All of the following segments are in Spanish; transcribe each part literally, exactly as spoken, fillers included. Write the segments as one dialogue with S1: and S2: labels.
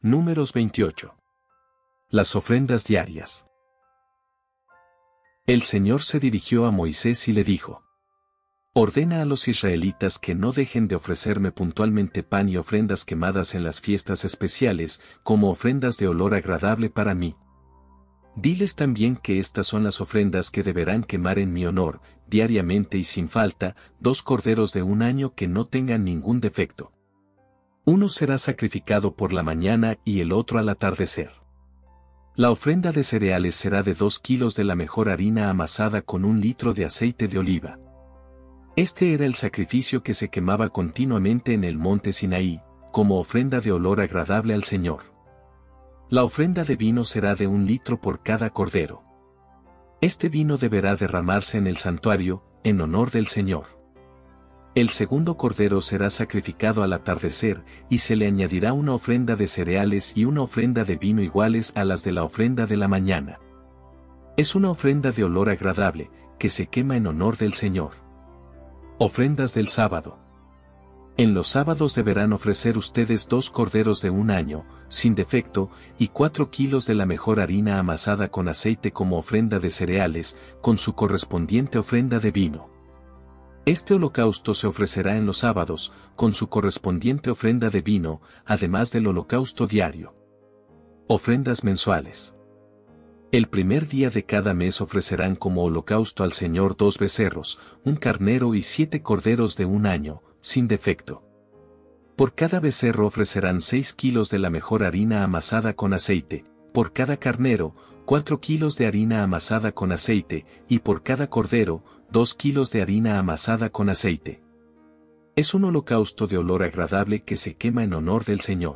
S1: Números veintiocho. Las ofrendas diarias. El Señor se dirigió a Moisés y le dijo: Ordena a los israelitas que no dejen de ofrecerme puntualmente pan y ofrendas quemadas en las fiestas especiales, como ofrendas de olor agradable para mí. Diles también que estas son las ofrendas que deberán quemar en mi honor, diariamente y sin falta, dos corderos de un año que no tengan ningún defecto. Uno será sacrificado por la mañana y el otro al atardecer. La ofrenda de cereales será de dos kilos de la mejor harina amasada con un litro de aceite de oliva. Este era el sacrificio que se quemaba continuamente en el monte Sinaí, como ofrenda de olor agradable al Señor. La ofrenda de vino será de un litro por cada cordero. Este vino deberá derramarse en el santuario, en honor del Señor. El segundo cordero será sacrificado al atardecer, y se le añadirá una ofrenda de cereales y una ofrenda de vino iguales a las de la ofrenda de la mañana. Es una ofrenda de olor agradable, que se quema en honor del Señor. Ofrendas del sábado. En los sábados deberán ofrecer ustedes dos corderos de un año, sin defecto, y cuatro kilos de la mejor harina amasada con aceite como ofrenda de cereales, con su correspondiente ofrenda de vino. Este holocausto se ofrecerá en los sábados, con su correspondiente ofrenda de vino, además del holocausto diario. Ofrendas mensuales. El primer día de cada mes ofrecerán como holocausto al Señor dos becerros, un carnero y siete corderos de un año, sin defecto. Por cada becerro ofrecerán seis kilos de la mejor harina amasada con aceite, por cada carnero, cuatro kilos de harina amasada con aceite, y por cada cordero, dos kilos de harina amasada con aceite. Es un holocausto de olor agradable que se quema en honor del Señor.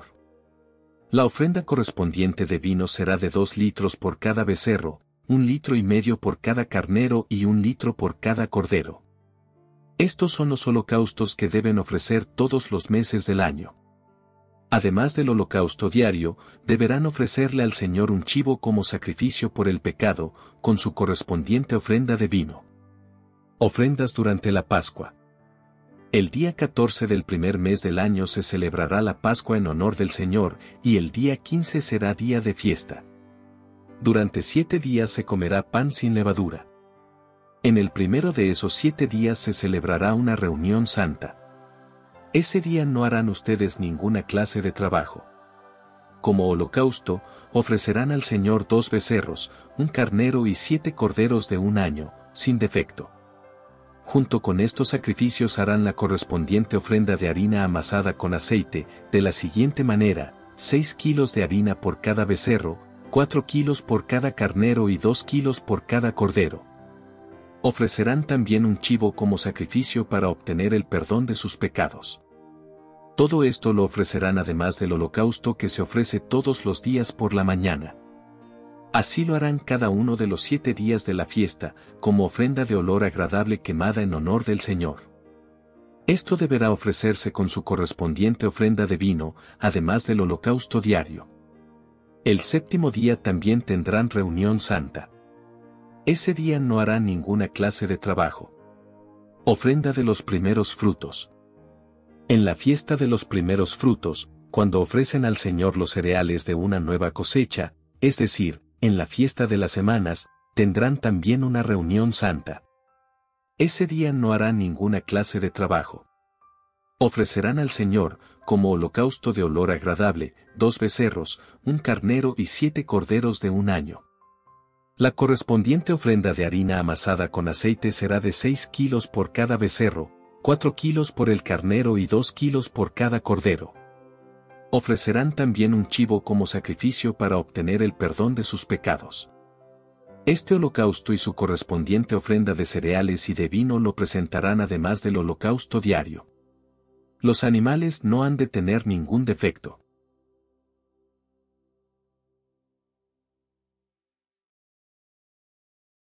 S1: La ofrenda correspondiente de vino será de dos litros por cada becerro, un litro y medio por cada carnero y un litro por cada cordero. Estos son los holocaustos que deben ofrecer todos los meses del año. Además del holocausto diario, deberán ofrecerle al Señor un chivo como sacrificio por el pecado, con su correspondiente ofrenda de vino. Ofrendas durante la Pascua. El día catorce del primer mes del año se celebrará la Pascua en honor del Señor, y el día quince será día de fiesta. Durante siete días se comerá pan sin levadura. En el primero de esos siete días se celebrará una reunión santa. Ese día no harán ustedes ninguna clase de trabajo. Como holocausto, ofrecerán al Señor dos becerros, un carnero y siete corderos de un año, sin defecto. Junto con estos sacrificios harán la correspondiente ofrenda de harina amasada con aceite, de la siguiente manera: seis kilos de harina por cada becerro, cuatro kilos por cada carnero y dos kilos por cada cordero. Ofrecerán también un chivo como sacrificio para obtener el perdón de sus pecados. Todo esto lo ofrecerán además del holocausto que se ofrece todos los días por la mañana. Así lo harán cada uno de los siete días de la fiesta, como ofrenda de olor agradable quemada en honor del Señor. Esto deberá ofrecerse con su correspondiente ofrenda de vino, además del holocausto diario. El séptimo día también tendrán reunión santa. Ese día no harán ninguna clase de trabajo. Ofrenda de los primeros frutos. En la fiesta de los primeros frutos, cuando ofrecen al Señor los cereales de una nueva cosecha, es decir, en la fiesta de las semanas, tendrán también una reunión santa. Ese día no harán ninguna clase de trabajo. Ofrecerán al Señor, como holocausto de olor agradable, dos becerros, un carnero y siete corderos de un año. La correspondiente ofrenda de harina amasada con aceite será de seis kilos por cada becerro, cuatro kilos por el carnero y dos kilos por cada cordero. Ofrecerán también un chivo como sacrificio para obtener el perdón de sus pecados. Este holocausto y su correspondiente ofrenda de cereales y de vino lo presentarán además del holocausto diario. Los animales no han de tener ningún defecto.